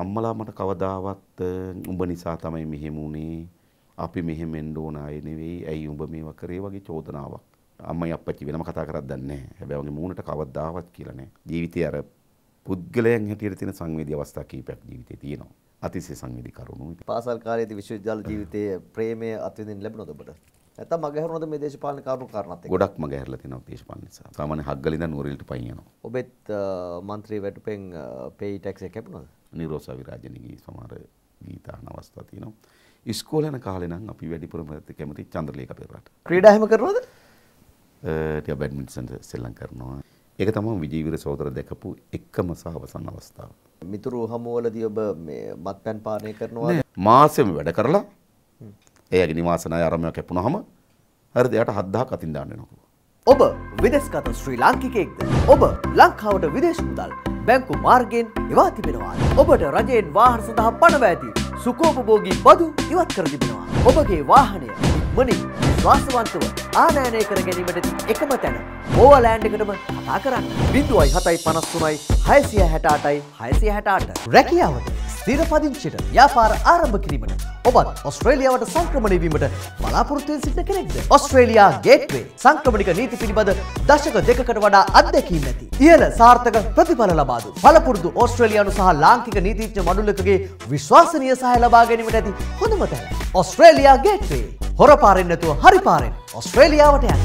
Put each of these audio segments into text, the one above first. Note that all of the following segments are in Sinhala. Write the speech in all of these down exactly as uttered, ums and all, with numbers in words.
අම්මලා මට කවදාවත් උඹ නිසා තමයි මෙහෙම උනේ. අපි මෙහෙම වෙන්න ඕන අය නෙවෙයි. ඇයි උඹ මේවා කරේ වගේ චෝදනාවක්. අම්මයි අප්පච්චි වෙනම කතා කරක් දන්නේ නැහැ. හැබැයි වගේ මූණට කවදාවත් කියලා නැහැ. ජීවිතේ අර පුද්ගලයන් හැටියට තියෙන සංවේදී අවස්ථා කීපයක් ජීවිතේ තියෙනවා. අතිශය සංවේදී කරුණු. පාසල් කාලයේදී විශ්වවිද්‍යාල ජීවිතයේ ප්‍රේමය අත්විඳින්න ලැබුණාද ඔබට? නැත්නම් මගහැරුණාද මේ දේශපාලන කාරණු කාරණාත් එක්ක? ගොඩක් මගහැරලා තියෙනවා දේශපාලන නිසා. සාමාන්‍ය හග්ගල ඉඳන් නුවරඑළියට පයින් යනවා. ඔබෙත් മന്ത്രി වැටුපෙන් පේයි ටැක්ස් එක කැපුණාද? නිරෝසා විරාජනගේ සමහර ගීතාන අවස්ථා තියෙනවා. ඉස්කෝලේ යන කාලේ නම් අපි වැඩිපුරම කැමති චන්ද්‍රලේඛ පෙරේරාට. ක්‍රීඩා හැම කරනවද? ටික බැඩ්මින්ටන් සෙල්ලම් කරනවා. ඒක තමයි විජේවීර සහෝදර දැකපු එකම සහ අවසන් අවස්ථාව. මිතුරු හමුවලදී ඔබ මේ මත්පැන් පානය කරනවා? මාසෙම වැඩ කරලා එයාගේ නිවාස ණය ආරම්භය කැපුණාම හරිද එයාට හත්දහයක් අතින් දාන්න වෙනවා. ඔබ විදේශගත ශ්‍රී ලාංකිකයෙක්ද? ඔබ ලංකාවට විදේශ මුදල් බැංකු මාර්ගයෙන් එවා තිබෙනවා. ඔබට රජයෙන් වාහන සඳහා පණව ඇති සුඛෝපභෝගී බදු ඉවත් කර තිබෙනවා. ඔබගේ වාහනය මනින් විශ්වාසවන්තව ආනයනය කර ගැනීමට එකම තැන ඕවර්ලෑන්ඩ් එකටම කතා කරන්න. බිංදුවයි හතයි පනස් තුනයි හයසිය හැට අටයි හයසිය හැට අට. රැකියාවට ස්ථිර පදිංචියට ව්‍යාපාර ආරම්භ කිරීමට ඔබත් ඕස්ට්‍රේලියාවට සංක්‍රමණය වීමට බලාපොරොත්තු වෙන සිටින කෙනෙක්ද? ඕස්ට්‍රේලියා ගේට්වේ සංක්‍රමණික නීති පිළිබඳ දශක දෙකකට වඩා අත්දැකීම් ඇති. ඉහළ සාර්ථක ප්‍රතිඵල ලබා දුන් පළපුරුදු ඕස්ට්‍රේලියානු සහ ලාංකික නීතිඥ මඩුල්ලකගේ විශ්වාසනීය සහාය ලබා ගැනීමට ඇති හොඳම තැන. Australia gateway. හොර පාරෙන් නැතුව හරි පාරෙන් ඕස්ට්‍රේලියාවට යන්න.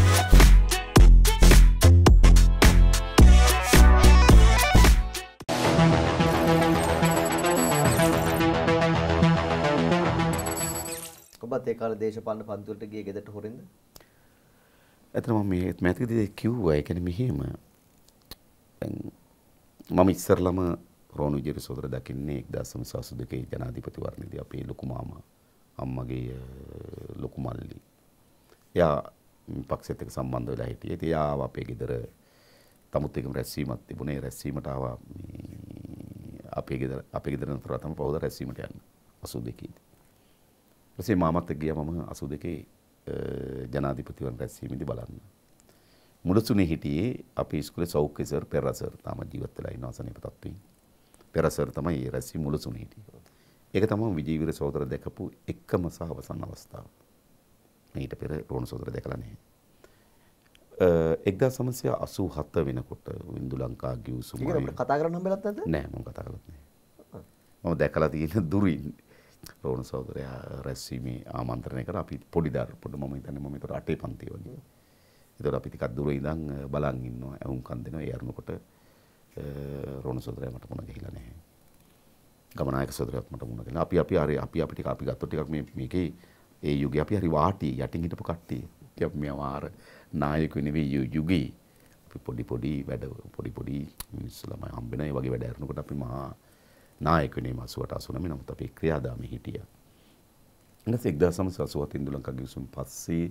ඔබත් ඒ කාලේ දේශපාලන පන්ති වලට ගියේ ගෙදරට හොරෙන්ද? ඇත්තටම මම මේ මෑතකදී කිව්වා ඒ කියන්නේ මෙහෙම දැන් මම ඉස්සරළම රෝණ විජේවීර සහෝදර දකින්නේ එක්දාස් නවසිය අසූ දෙකේ ජනාධිපතිවරණයේදී අපේ ලොකු මාමා අම්මගේ ලොකු මල්ලි. එයා පක්ෂයත් එක්ක සම්බන්ධ වෙලා හිටියේ. ඉතින් එයා ආව අපේ ගෙදර තමුත් එක්කම රැස්වීමක් තිබුණේ. ඒ රැස්වීමට ආවා මේ අපේ ගෙදර අපේ ගෙදර නතර තමයි පහුවදා රැස්වීමට යන්නේ අසූ දෙකේ. ඊපස්සේ මාමත් එක්ක ගියා මම අසූ දෙකේ ජනාධිපතිවරණ රැස්වීමේදී බලන්න. මුලසුනේ හිටියේ අපේ ඉස්කෝලේ සෞඛ්‍ය සර් පෙරේරා සර් තාම ජීවත් වෙලා ඉන්නවා සනීප තත්ත්වයෙන්. පෙරේරා සර් තමයි ඒ රැස්වීම මුලසුනේ හිටියේ. ඒක තමයි විජේවීර සහෝදර දැකපු එකම සහ අවසන් අවස්ථාව. ඊට පෙර රෝණ සහෝදර දැකලා නැහැ. එක්දාස් නවසිය අසූ හත වෙනකොට ඉන්දු ලංකා ගිවිසුම ඒක කතා කරන්න හම්බෙලත් නැද්ද? නෑ මම කතා කරලත් නෑ. මම දැකලා තියෙන දුරින් රෝණ සහෝදරයා රැස්වීමේ ආමන්ත්‍රණය කරා. අපි පොඩි දර පොඩි මම හිතන්නේ මම ඒතර අටේ පන්තියේ වගේ. ඒතර අපි ටිකක් දුර ඉඳන් බලන් ඉන්නවා. ඇහුම්කන් දෙනවා. ඒ අරනකොට රෝණ සහෝදරයා මට මොන ගිහිලා නැහැ. ගමනායක සහෝදරයාත් මට මුණ ගැහුණා. අපි අපි හරි අපි අපි ටික අපි ගත්තොත් ටිකක් මේ මේකේ ඒ යුගයේ අපි හරි වාටි යටින් හිටපු කට්ටිය. ඉතින් අපි මේ වාර නායකයෝ නෙවෙයි යුගයේ. අපි පොඩි පොඩි වැඩ පොඩි පොඩි මිනිස්සු ළමයි හම්බෙන ඒ වගේ වැඩ කරනකොට අපි මහා නායකයෝ නෙමෙයි අසූවට අසූ නවය නමුත් අපි ක්‍රියාදාමයේ හිටියා. ඊට එක්දාස් නවසිය අසූ හත ඉඳන් ලංකා ගිවිසුම් පස්සේ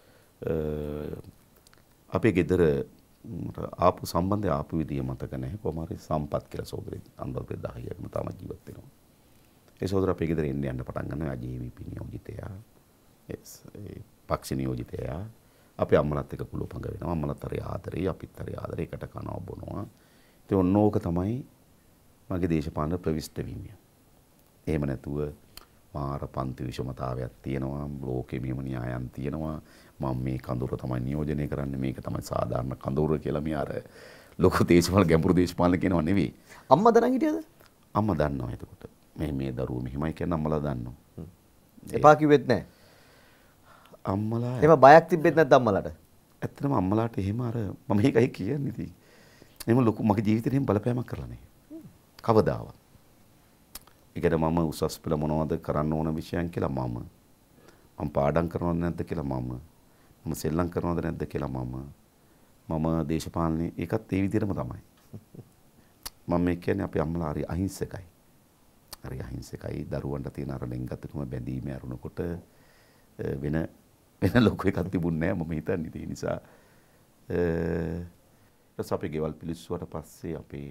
අපේ ගෙදර ආපු සම්බන්ධය ආපු විදිය මතක නැහැ. කොහොම හරි සම්පත් කියලා සහෝදරයෙක් අනුරාධපුර දහයකම තාම ජීවත් වෙනවා. ඒ සහෝදර අපේ ගෙදර එන්න යන්න පටන් ගන්නවා. ජේ.වී.පී නියෝජිතයා. ඒ පක්ෂ නියෝජිතයා. අපේ අම්මලත් එක්ක කුළුපඟ වෙනවා. අම්මලත් හරි ආදරේ, අපිත් හරි ආදරේ එකට කනවා බොනවා. ඉතින් ඔන්න ඕක තමයි මගේ දේශපාලන ප්‍රවිෂ්ඨ වීම. එහෙම නැතුව මාර පන්ති විෂමතාවයක් තියෙනවා. ලෝකෙ මෙහෙම න්‍යායන් තියෙනවා. මම මේ කඳුර තමයි නියෝජනය කරන්නේ. මේක තමයි සාධාරණ කඳුර කියලා මේ අර ලොකු දේශපාලන ගැඹුරු දේශපාලන කියනවා නෙවෙයි. අම්මා දරන් හිටියද? අම්මා දන්නවා එතකොට. මේ මේ දරුවෝ මෙහිමයි කියන අම්මලා දන්නවා. එපා කිව්වෙත් නැහැ. අම්මලා එහෙම බයක් තිබෙත් නැද්ද අම්මලාට? ඇත්තටම අම්මලාට එහෙම අර මම මේකයි කියන්නේ ඉතින්. එහෙම ලොකු මගේ ජීවිතේට එහෙම බලපෑමක් කරලා නැහැ. කවදාවත්. ඒකට මම උසස් පෙළ මොනවද කරන්න ඕන විෂයන් කියලා මම මම පාඩම් කරනවද නැද්ද කියලා මම මම සෙල්ලම් කරනවද නැද්ද කියලා මම මම දේශපාලනේ ඒකත් ඒ විදිහටම තමයි. මම මේ කියන්නේ අපේ අම්මලා හරි අහිංසකයි. හරි අහිංසකයි. දරුවන්ට තියෙන අර ලෙන්ගතුකම බැඳීම ඇරුණකොට වෙන වෙන ලොකු එකක් තිබුණේ නැහැ මම හිතන්නේ. ඒ නිසා ඊට අපේ ගෙවල් පිලිස්සුවට පස්සේ අපේ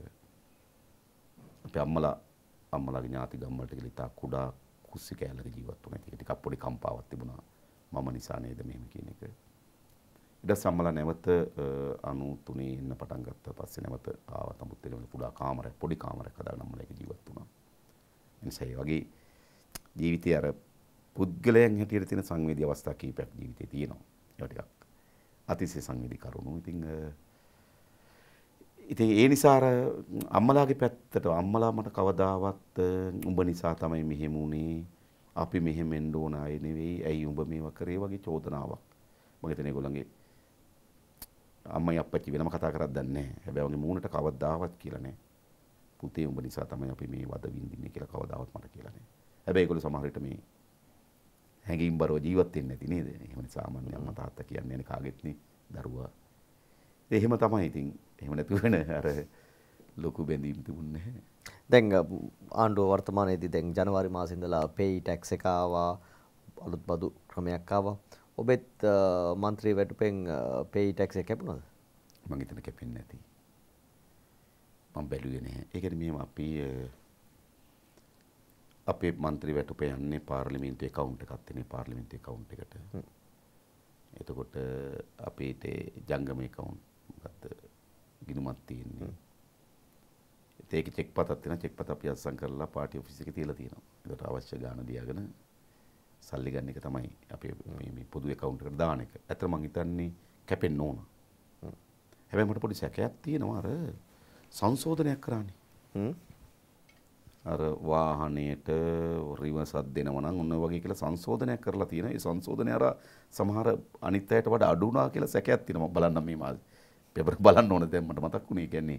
අපේ අම්මලා අම්මලාගේ ඥාති ගම්වලට ගිහින් තා කුඩා කුස්සි කෑල්ලක ජීවත් වුණා. ඒක ටිකක් පොඩි කම්පාවක් තිබුණා. මම නිසා නේද මෙහෙම කියන එක. ඊට පස්සේ අම්මලා නැවත අනූ තුනේ එන්න පටන් ගත්තා. පස්සේ නැවත ආවා තමුත් එක්ක කුඩා කාමරයක් පොඩි කාමරයක් හදාගෙන අම්මලා ඒක ජීවත් වුණා. නිසා ඒ වගේ ජීවිතයේ අර පුද්ගලයන් හැටියට තියෙන සංවේදී අවස්ථා කීපයක් ජීවිතේ තියෙනවා. ඒවා ටිකක් අතිශය සංවේදී කරුණු. ඉතින් ඉතින් ඒ නිසා අර අම්මලාගේ පැත්තට අම්මලා මට කවදාවත් උඹ නිසා තමයි මෙහෙම උනේ. අපි මෙහෙම එන්න ඕන අය නෙවෙයි. ඇයි උඹ මේවා කරේ වගේ චෝදනාවක්. මම හිතන්නේ ඒගොල්ලන්ගේ අම්මයි අප්පච්චි වෙනම කතා කරක් දන්නේ නැහැ. හැබැයි වගේ මූණට කවදාවත් කියලා නැහැ. පුතේ උඹ නිසා තමයි අපි මේ වද විඳින්නේ කියලා කවදාවත් මට කියලා නැහැ. හැබැයි ඒගොල්ලෝ සමහර විට මේ හැඟීම්බරව ජීවත් වෙන්නේ නැති නේද? එහෙම සාමාන්‍ය අම්මා තාත්තා කියන්නේ නේ කාගෙත් නේ දරුවා. එහෙම තමයි ඉතින්. එහෙම නැතුව වෙන අර ලොකු බැඳීම් තිබුණේ නැහැ. දැන් ආණ්ඩුව වර්තමානයේදී දැන් ජනවාරි මාසෙ ඉඳලා පේයි ටැක්ස් එක ආවා, අලුත් බදු ක්‍රමයක් ආවා. ඔබෙත් මන්ත්‍රී වැටුපෙන් පේයි ටැක්ස් එක කැපුණාද? මම හිතන්නේ කැපෙන්නේ නැති. මම බැලුවේ නැහැ. ඒ කියන්නේ මෙහෙම අපි අපේ මන්ත්‍රී වැටුප යන්නේ පාර්ලිමේන්තු account එකක් තියෙන පාර්ලිමේන්තු account එකට. එතකොට අපේට ජංගම account මොකද්ද ගිණුමක් තියෙන්නේ. ඒකේ චෙක් පතක් තියෙනවා. චෙක් පත අපි අත්සන් කරලා පාටි ඔෆිස් එකේ තියලා තියෙනවා. ඒකට අවශ්‍ය ගාණ දියාගෙන සල්ලි ගන්න එක තමයි අපේ මේ මේ පොදු account එකට දාන එක. ඇත්තට මං හිතන්නේ කැපෙන්න ඕන. හැබැයි මට පොඩි සැකයක් තියෙනවා අර සංශෝධනයක් කරන්නේ. හ්ම්. අර වාහනයට රිවර්සක් දෙනවා නම් ඔන්න වගේ කියලා සංශෝධනයක් කරලා තියෙනවා. ඒ සංශෝධනය අර සමහර අනිත් අයට වඩා අඩු වුණා කියලා සැකයක් තියෙනවා. මම බලන්න මේ මාසේ පේපර් බලන්න ඕනේ දැන් මට මතක් වුණේ. කියන්නේ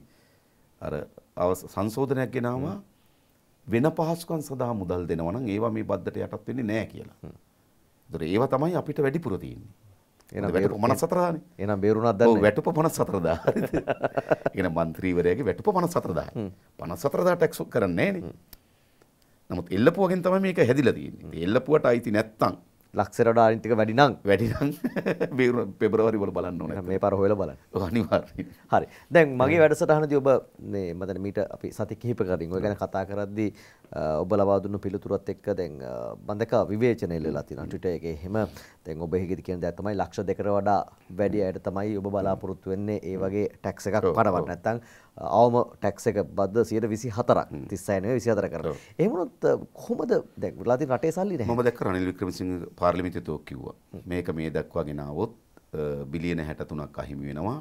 අර සංශෝධනයක් ගෙනාම වෙන පහසුකම් සඳහා මුදල් දෙනවා නම් ඒවා මේ බද්දට යටත් වෙන්නේ නැහැ කියලා. ඒතර ඒවා තමයි අපිට වැඩිපුර තියෙන්නේ. එහෙනම් වැටුප පනස් හතරදානේ. එහෙනම් බේරුණාද දන්නේ? ඔව් වැටුප පනස් හතරදා. හරිද? ඒ කියන්නේ മന്ത്രിවරයාගේ වැටුප පනස් හතරදායි. පනස් හතරදා ටැක්ස් කරන්නේ නැහැ නේ. නමුත් එල්ලපුවගෙන් තමයි මේක හැදිලා තියෙන්නේ. එල්ලපුවට අයිති නැත්තම් ලක්ෂයට වඩා අනිත් ටික වැඩි නම් වැඩි නම් පෙබරවාරි වල බලන්න ඕනේ. මේ පාර හොයලා බලන්න. ඔව් අනිවාර්යයෙන්. හරි. දැන් මගේ වැඩසටහනදී ඔබ මේ මම දැන් මීට අපි සති කිහිපකකින් ඔය ගැන කතා කරද්දී ඔබ ලබා දුන්නු පිළිතුරත් එක්ක දැන් බන්දක විවේචනය එල්ලලා තියෙනවා Twitter එකේ. එහෙම දැන් ඔබ හිගෙදි කියන දේ තමයි ලක්ෂ දෙකකට වඩා වැඩි අයට තමයි ඔබ බලාපොරොත්තු වෙන්නේ ඒ වගේ ටැක්ස් එකක් පනවන්න. නැත්නම් අවම ටැක්ස් එක බද්ද සියයට විසි හතරක් තිස් හය නෙවෙයි විසි හතර කරනවා. එහෙම වුණොත් කොහොමද දැන් වෙලා තියෙන රටේ සල්ලි නැහැ. මම දැක්ක රනිල් වික්‍රමසිංහ පාර්ලිමේන්තුවේ කිව්වා. මේක මේ දක්වා ගෙනාවොත් බිලියන හැට තුනක් අහිමි වෙනවා.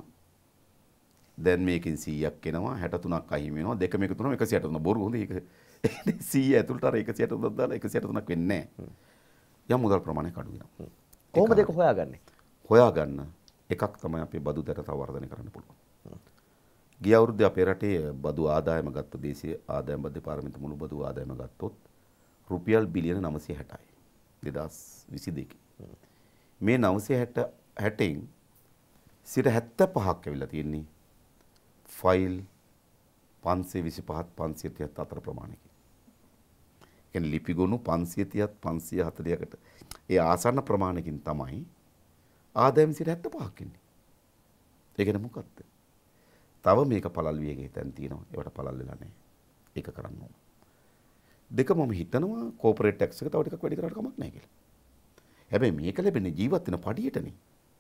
දැන් මේකෙන් සීයක් එනවා හැට තුනක් අහිමි වෙනවා. දෙකම එකතු වුණාම එකසිය අට තුන බොරු හොඳ ඒක. සීය ඇතුළට අර එකසිය අට තුනක් දාලා එකසිය අට තුනක් වෙන්නේ නැහැ. යම් මුදල් ප්‍රමාණයක් අඩු වෙනවා. කොහොමද ඒක හොයාගන්නේ? හොයාගන්න එකක් තමයි අපේ බදු දර තව වර්ධනය කරන්න පුළුවන්. ගිය අවුරුද්දේ අපේ රටේ බදු ආදායම ගත්ත දේශීය ආදායම බද්ධ පාර්ලිමේන්තු මුළු බදු ආදායම ගත්තොත් රුපියල් බිලියන නවසිය හැටයි. දෙදාස් විසි දෙකේ. මේ නවසිය හැටෙන් සිට හැත්තෑ පහක් ඇවිල්ලා තියෙන්නේ ෆයිල් පන්සිය විසි පහත් පන්සිය තිහත් අතර ප්‍රමාණයකින්. කියන්නේ ලිපිගොනු පන්සිය තිහත් පන්සිය හතළිහකට ඒ ආසන්න ප්‍රමාණයකින් තමයි ආදායම සිට හැත්තෑ පහක් ඉන්නේ. ඒ කියන්නේ මොකක්ද? තව මේක පළල් වියගේ තැන් තියෙනවා. ඒවට පළල් වෙලා නැහැ. ඒක කරන්න ඕන. දෙක මම හිතනවා කෝපරේට් ටැක්ස් එක තව ටිකක් වැඩි කරාට කමක් නැහැ කියලා. හැබැයි මේක ලැබෙන්නේ ජීවත් වෙන පඩියටනේ.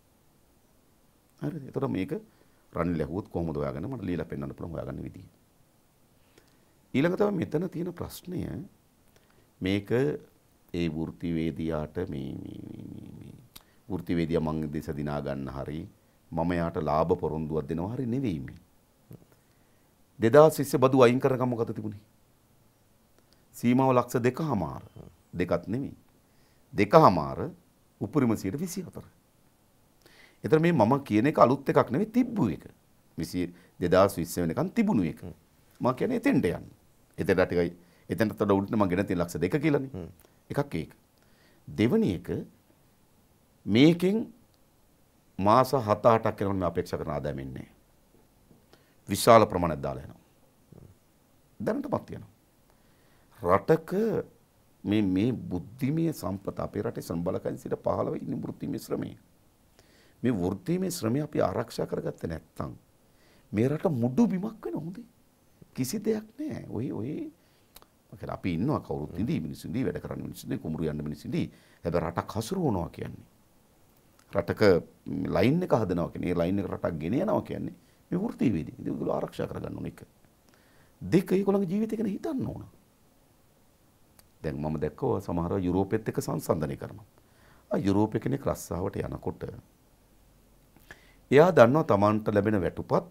හරිද? ඒතර මේක රන් ලැබුවොත් කොහොමද හොයාගන්නේ? මට লীලා පෙන්වන්න පුළුවන් හොයාගන්න විදිය. ඊළඟ තමයි මෙතන තියෙන ප්‍රශ්නය මේක ඒ වෘත්තිවේදියාට මේ මේ මේ මේ වෘත්තිවේදියා මං දෙස දිනා ගන්න හරි මම යාට ලාභ පොරොන්දුවක් දෙනවා හරි නෙවෙයි මේ. දෙදාස් විස්සේ බදු අයින් කරනකම් මොකද තිබුණේ? සීමාව ලක්ෂ දෙකමාර. දෙකක් නෙමෙයි. දෙකමාර උපරිම සියයට විසි හතර. ඒතර මේ මම කියන එක අලුත් එකක් නෙවෙයි තිබ්බු එක. දෙදාස් විස්ස වෙනකන් තිබුණු එක. මම කියන්නේ එතෙන්ට යන්න. එතෙන්ට ටිකයි එතෙන්ට තොඩ උඩට මම ගෙන තියෙන ලක්ෂ දෙක කියලානේ. එකක් ඒක. දෙවෙනි එක මේකෙන් මාස හත අටක් යනකොට මේ අපේක්ෂා කරන ආදායම එන්නේ නැහැ. විශාල ප්‍රමාණයක් දාලා යනවා. දැනටමත් යනවා. රටක මේ මේ බුද්ධිමය සම්පත අපේ රටේ සම්බලකන් සිට පහළව ඉන්න වෘත්තීමය ශ්‍රමය. මේ වෘත්තීමය ශ්‍රමය අපි ආරක්ෂා කරගත්තේ නැත්නම් මේ රට මුඩු බිමක් වෙන හොඳේ. කිසි දෙයක් නැහැ. ඔය ඔය මොකද අපි ඉන්නවා කවුරුත් ඉඳී මිනිස්සු ඉඳී වැඩ කරන්න මිනිස්සු ඉඳී කුඹුරු යන්න මිනිස්සු ඉඳී. හැබැයි රටක් හසුරුවනවා කියන්නේ. රටක ලයින් එක හදනවා කියන්නේ ලයින් එක රටක් ගෙන යනවා කියන්නේ මේ වෘත්තීයවේදී. ඒගොල්ලෝ ආරක්ෂා කරගන්න ඕන එක. දෙක ඒගොල්ලන්ගේ ජීවිතය ගැන හිතන්න ඕන. දැන් මම දැක්කෝ සමහරව යුරෝපෙත් එක්ක සංසන්දනය කරනවා. ආ යුරෝපේ කෙනෙක් රස්සාවට යනකොට එයා දන්නවා Tamanට ලැබෙන වැටුපත්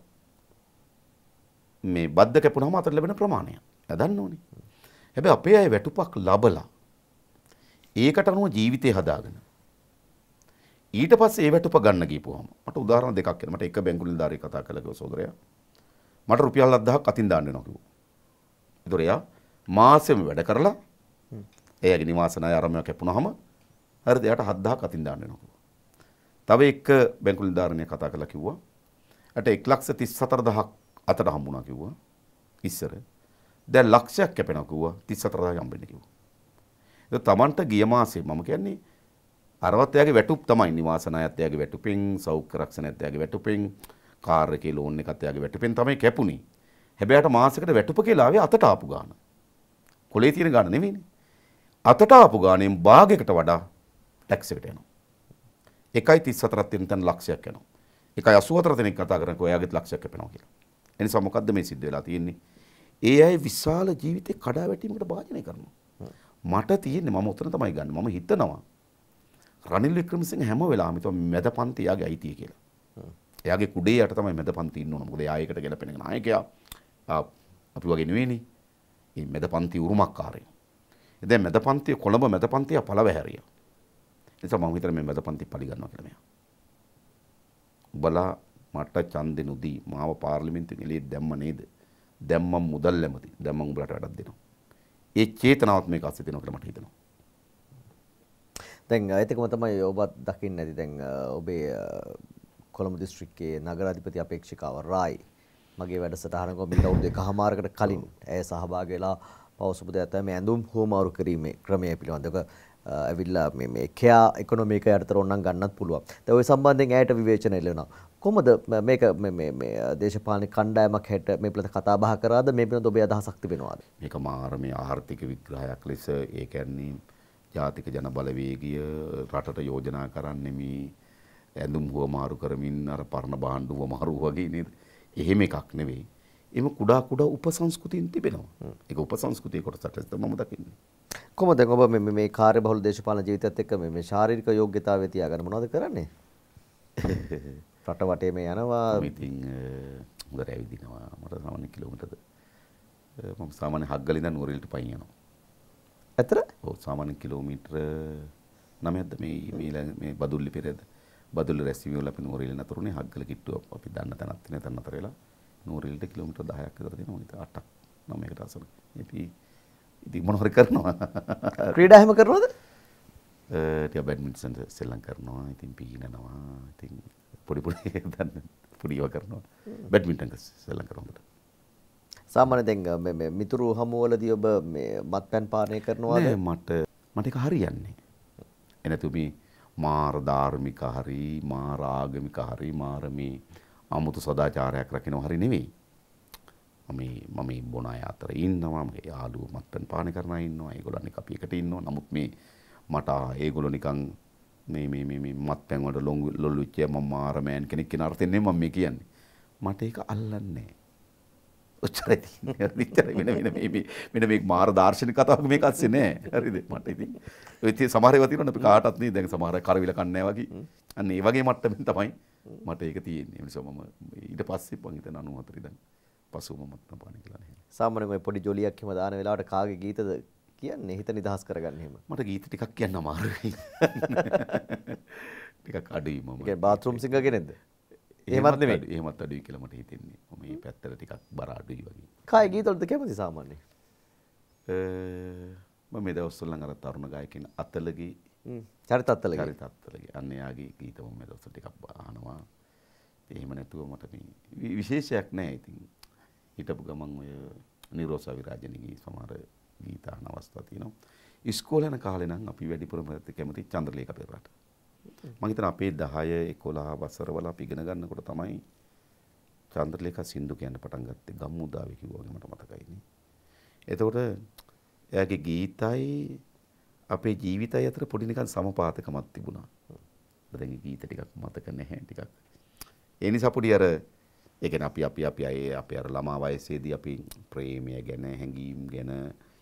මේ බද්ද කැපුණාම අතට ලැබෙන ප්‍රමාණය. එයා දන්නෝනේ. හැබැයි අපේ අය වැටුපක් ලබලා ඒකට අනුව ජීවිතේ හදාගෙන ඊට පස්සේ ඒ වැටුප ගන්න ගිහපුවාම මට උදාහරණ දෙකක් කියන්න. මට එක බැංකු නිලධාරියෙක් කතා කළා කිව්වා සෝදරයා මට රුපියල් හත්දාහක් අතින් දාන්න වෙනවා කිව්වා. ඒතොර එයා මාසෙම වැඩ කරලා එයාගේ නිවාස ණය ආරම්භයක් කැපුණාම හරිද එයාට හත්දාහක් අතින් දාන්න වෙනවා කිව්වා. තව එක බැංකු නිලධාරියෙක් කතා කළා කිව්වා අට එක ලක්ෂ තිස් හතර දහසක් අතට හම්බුණා කිව්වා. ඉස්සර දැන් ලක්ෂයක් කැපෙනවා කිව්වා තිස් හතර දහසක් හම්බෙන්නේ කිව්වා. ඒක Tamanට ගිය මාසේ මම කියන්නේ අරවත් එයාගේ වැටුප් තමයි නිවාස ණයත් එයාගේ වැටුපෙන් සෞඛ්‍ය රක්ෂණයත් එයාගේ වැටුපෙන් කාර් එකේ ලෝන් එකත් එයාගේ වැටුපෙන් තමයි කැපුණේ. හැබැයිට මාසෙකට වැටුප කියලා ආවේ අතට ආපු ගාන. කොලේ තියෙන ගාන නෙමෙයිනේ. අතට ආපු ගානෙන් භාගයකට වඩා ටැක්ස් එකට යනවා. එකයි තිස් හතරක් තියෙන තැන ලක්ෂයක් යනවා. එකයි අසූ හතර දෙනෙක් කතා කරනකොට ඔයාගෙත් ලක්ෂයක් කැපෙනවා කියලා. ඒ නිසා මොකද්ද මේ සිද්ධ වෙලා තියෙන්නේ? ඒ අය විශාල ජීවිතේ කඩා වැටීමකට භාජනය කරනවා. මට තියෙන්නේ මම උතන තමයි ගන්න. මම හිතනවා රනිල් වික්‍රමසිංහ හැම වෙලාවෙම හිතුවා මැද පන්ති යාගේ අයිතිය කියලා. එයාගේ කුඩේ යට තමයි මැද පන්ති ඉන්න ඕන. මොකද එයා ඒකට ගැලපෙන නායකයා. අපි වගේ නෙවෙයිනේ. මේ මැද පන්ති උරුමකාරයෝ. දැන් මැද පන්තිය කොළඹ මැද පන්තිය පළවැහැරියා. ඒ නිසා මම හිතන්නේ මේ මැද පන්ති පරිගන්නවා කියලා මෙයා. උඹලා මට ඡන්දෙ නොදී මාව පාර්ලිමේන්තුවෙන් එළියට දැම්ම නේද? දැන් මම මුදල් ලැබති. දැන් මම උඹලට වැඩක් දෙනවා. ඒ චේතනාවත් මේක අස්සේ දෙනවා කියලා මට හිතෙනවා. දැන් ඒකම තමයි ඔබත් දකින්න ඇති. දැන් ඔබේ කොළඹ දිස්ත්‍රික්කයේ නගරාධිපති අපේක්ෂිකාව රායි මගේ වැඩසටහනක මිට අවුරුදු එකහමාරකට කලින් ඇය සහභාගී වෙලා පවසපු දෙයක් තමයි ඇඳුම් හුවමාරු කිරීමේ ක්‍රමය පිළිබඳව ඇවිල්ලා මේ මේ කෙයා ඉකොනොමි එක යටතට ඕනනම් ගන්නත් පුළුවන්. දැන් ওই සම්බන්ධයෙන් ඇයට විවේචන එළවෙනවා. කොහොමද මේක මේ මේ මේ දේශපාලන කණ්ඩායමක් හැට මේ පිළිබඳව කතා බහ කරාද මේ පිළිබඳව ඔබේ අදහසක් තිබෙනවද? මේක මාර මේ ආර්ථික විග්‍රහයක් ලෙස ඒ කියන්නේ ජාතික ජන බලවේගය රටට යෝජනා කරන්නේ මේ ඇඳුම් හුවමාරු කරමින් අර පරණ භාණ්ඩ හුවමාරු වගේ නේද? එහෙම එකක් නෙවෙයි. එම කුඩා කුඩා උපසංස්කෘතීන් තිබෙනවා. ඒක උපසංස්කෘතිය කොටසට තමයි මම දකින්නේ. කොහොමද දැන් ඔබ මේ මේ කාර්යබහුල දේශපාලන ජීවිතයත් එක්ක මේ මේ ශාරීරික යෝග්‍යතාවය තියාගන්න මොනවද කරන්නේ? රට වටේ මේ යනවා. ඉතින් හොඳට ඇවිදිනවා. මට සාමාන්‍ය කිලෝමීටර් මම සාමාන්‍ය හග්ගල ඉඳන් නුවරඑළියට පයින් යනවා. ඇතර? ඔව් සාමාන්‍ය කිලෝමීටර් නවයක්ද මේ මේ මේ බදුල්ලි පෙරේද. බදුල්ලි රැස්වීම වල අපි නුවරඑළිය නතරුනේ හග්ගල කිට්ටුව අපි දන්න තැනක් තියෙන තැන නතර වෙලා නුවරඑළියට කිලෝමීටර් දහයක් විතර දෙනවා. මම හිතා අටක් නවයකට අසල. අපි ඉතින් මොන හරි කරනවා. ක්‍රීඩා හැම කරනවද? ටික බැඩ්මින්ටන් සෙල්ලම් කරනවා. ඉතින් පීනනවා. ඉතින් පොඩි පොඩි දන්න පොඩි ඒවා කරනවා. බැඩ්මින්ටන් සෙල්ලම් කරනවා. සාමාන්‍ය දැන් මේ මේ මිතුරු හමුවලදී ඔබ මේ මත්පැන් පානය කරනවාද? නෑ මට මට ඒක හරියන්නේ. එනතු මේ මාර ධාර්මික හරි මාර ආගමික හරි මාර මේ 아무තු සදාචාරයක් රකින්න හරි නෙවෙයි. මම මම බොන අය අතර ඉන්නවා. මගේ යාළුවෝ මත්පැන් පානය කරන අය ඉන්නවා. ඒගොල්ලන් එක අපි එකට ඉන්නවා. නමුත් මේ මට ඒගොල්ලෝ නිකන් මේ මේ මේ මේ මත්පැන් වලට ලොල්ලු වෙච්ච මම මාර මෑන් කෙනෙක් කියන අර්ථයෙන් නෙමෙයි මම මේ කියන්නේ. මට ඒක අල්ලන්නේ නෑ. ඔච්චරයි තියෙන්නේ. විතර වෙන වෙන මේ මෙන්න මේ මාර දාර්ශනික කතාවක් මේක අස්සේ නෑ. හරිද? මට ඉතින් ඔය ඉතින් සමහර ඒවා තියෙනවා අපි කාටවත් නේ දැන් සමහර අය කරවිල කන්නේ නැහැ වගේ. අන්න ඒ වගේ මට්ටමින් තමයි මට ඒක තියෙන්නේ. ඒ නිසා මම ඊට පස්සේ මං හිතන අනූ හතර ඉඳන් පසුව මම පාන කියලා නැහැ. සාමාන්‍යයෙන් ඔය පොඩි ජොලියක් හිම දාන වෙලාවට කාගේ ගීතද කියන්නේ හිත නිදහස් කරගන්න එහෙම. මට ගීත ටිකක් කියන්න අමාරුයි. ටිකක් අඩුයි මම. ඒ කියන්නේ බාත්රූම් සිංගර් කෙනෙක්ද? එහෙමත් නෙමෙයි. එහෙමත් අඩුයි කියලා මට හිතෙන්නේ. මම මේ පැත්තට ටිකක් බර අඩුයි වගේ. කායි ගීත වලද කැමති සාමාන්‍යයෙන්? මම මේ දවස්වල නම් අර තරුණ ගායකයන් අතලගේ හ්ම් චරිත අතලගේ චරිත අතලගේ අන්න යාගේ ගීත මම මේ දවස්වල ටිකක් අහනවා. එහෙම නැතුව මට මේ විශේෂයක් නැහැ ඉතින්. හිටපු ගමන් ඔය නිරෝසා විරාජනගේ සමහර ගීත අහන අවස්ථා තියෙනවා. ඉස්කෝලේ යන කාලේ නම් අපි වැඩිපුරම කැමති චන්ද්‍රලේඛ පෙරේරාට. මම හිතන අපේ දහය එකොළහ වසරවල අපි ඉගෙන ගන්නකොට තමයි චන්ද්‍රලේඛ සින්දු කියන්න පටන් ගත්තේ. ගම්මුදාවේ කිව්වා වගේ මට මතකයිනේ. එතකොට එයාගේ ගීතයි අපේ ජීවිතය අතර පොඩි නිකන් සමපාතකමක් තිබුණා. දැන් ගීත ටිකක් මතක නැහැ ටිකක්. ඒ නිසා පොඩි අර ඒ කියන්නේ අපි අපි අපි අය අපේ අර ළමා වයසේදී අපි ප්‍රේමය ගැන හැඟීම් ගැන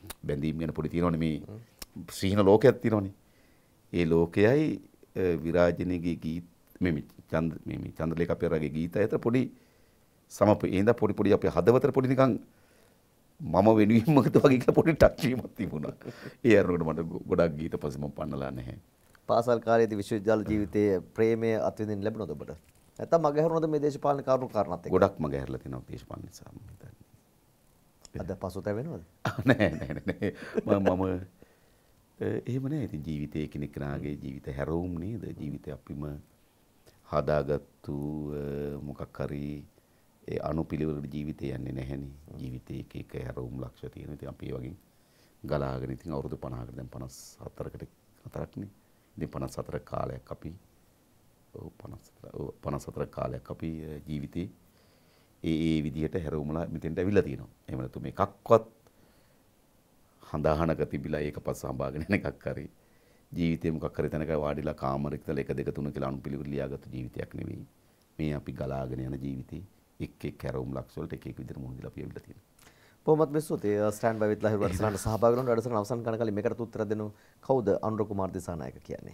බැඳීම් ගැන පොඩි තියෙනවනේ මේ සිහින ලෝකයක් තියෙනවනේ. ඒ ලෝකයයි විරාජිනීගේ ගීත මේ චන්ද්‍ර මේ චන්ද්‍රලේඛ පෙරේරාගේ ගීතය අතර පොඩි සමපේ එහෙනම් පොඩි පොඩි අපේ හදවතට පොඩි නිකන් මම වෙනුවෙන් මොකද වගේ කියලා පොඩි ටච් වීමක් තිබුණා. ඒ අරනකොට මට ගොඩක් ගීත පස්සේ මම පන්නලා නැහැ. පාසල් කාලයේදී විශ්වවිද්‍යාල ජීවිතයේ ප්‍රේමය අත්විඳින්න ලැබුණාද ඔබට? නැත්නම් මග හැරුණාද මේ දේශපාලන කාරණා කාරණාත් එක්ක? ගොඩක් මග හැරලා තියෙනවා දේශපාලන නිසා මම හිතන්නේ. අද පසුතැවෙනවද? නෑ නෑ නෑ මම මම එහෙම නෑ. ඉතින් ජීවිතේ කෙනෙක්නාගේ ජීවිත හැරවුම් නේද? ජීවිතේ අපිම හදාගත්තු මොකක් හරි ඒ අනුපිළිවෙලට ජීවිතේ යන්නේ නැහැනේ. ජීවිතේ එක එක හැරවුම් ලක්ෂ තියෙනවා. ඉතින් අපි ඒ වගේ ගලාගෙන ඉතින් අවුරුදු පනහකට දැන් පනස් හතරකට හතරක්නේ. ඉතින් පනස් හතර කාලයක් අපි ඔව් පනස් හතර ඔව් පනස් හතර කාලයක් අපි ජීවිතේ ඒ ඒ විදිහට හැරවුමලා මෙතෙන්ට ඇවිල්ලා තියෙනවා. එහෙම නැතු මේකක්වත් හඳහනක තිබිලා ඒක පස්ස හඹාගෙන යන එකක් හරි ජීවිතේ මොකක් හරි තැනක වාඩිලා කාමරයක තල එක දෙක තුන කියලා අනුපිළිවෙල ලියාගත්තු ජීවිතයක් නෙවෙයි. මේ අපි ගලාගෙන යන ජීවිතේ එක් එක් හැරවුම් ලක්ෂ වලට එක එක විදිහට මුහුණ දීලා අපි ඇවිල්ලා තියෙනවා. බොහොමත් මෙස්සොතේ ස්ටෑන්ඩ් බයි විත් ලහිරු වැඩසටහනට සහභාගී වුණා. වැඩසටහන අවසන් කරන කලින් මේකට උත්තර දෙනු කවුද අනුර කුමාර දිසානායක කියන්නේ?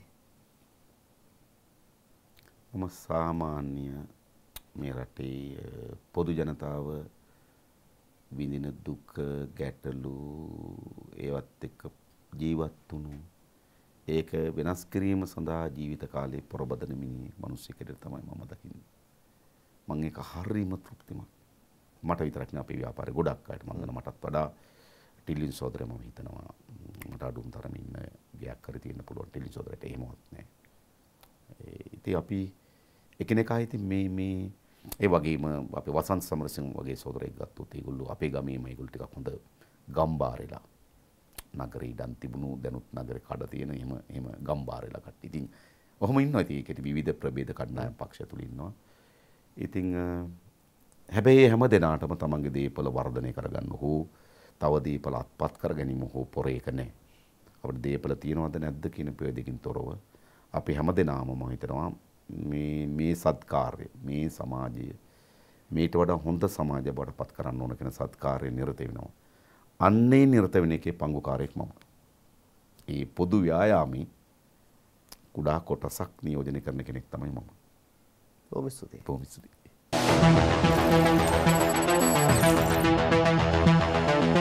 මම සාමාන්‍ය මේ රටේ පොදු ජනතාව විඳින දුක ගැටලු ඒවත් එක්ක ජීවත් වුණු ඒක වෙනස් කිරීම සඳහා ජීවිත කාලේ පොරබදන මිනිහෙක් මිනිස්සෙකුට තමයි මම දකින්නේ. මම ඒක හරිම තෘප්තිමත්. මට විතරක් නෙවෙයි අපේ ව්‍යාපාරේ ගොඩක් අයට මම දන්න මටත් වඩා ටිලින් සෝදරය මම හිතනවා මට අඩුම් තරමින් ඉන්න ගයක් කර තියෙන්න පුළුවන් ටිලින් සෝදරයට එහෙමවත් නැහැ. ඉතින් අපි එකිනෙකා ඉතින් මේ මේ ඒ වගේම අපේ වසන්ත සමරසිංහ වගේ සෝදරයෙක් ගත්තොත් ඒගොල්ලෝ අපේ ගමේම ඒගොල්ලෝ ටිකක් හොඳ ගම්බාරේලා නගරේ ඉඳන් තිබුණු දැනුත් නගරේ කඩ තියෙන එහෙම එහෙම ගම්බාරේලා කට්ටිය. ඉතින් ඔහොම ඉන්නවා. ඉතින් ඒකේ විවිධ ප්‍රභේද කණ්ඩායම් පක්ෂ තුල ඉන්නවා. ඉතින් හැබැයි හැම දෙනාටම තමන්ගේ දීපල වර්ධනය කරගන්න හෝ තව දීපල අත්පත් කර ගැනීම හෝ පොරේක නැහැ. අපිට දීපල තියනවද නැද්ද කියන ප්‍රවේදකින් තොරව අපි හැම දෙනාම මම හිතනවා මේ මේ සත්කාර්ය මේ සමාජය මේට වඩා හොඳ සමාජයක් බවට පත් කරන්න ඕන කියන සත්කාර්යය නිරත වෙනවා. අන්නේ නිරත වෙන එකේ පංගුකාරයෙක් මම. ඒ පොදු ව්‍යායාමේ කුඩා කොටසක් නියෝජනය කරන කෙනෙක් තමයි මම. බොහොම ස්තුතියි. බොහොම ස්තුතියි.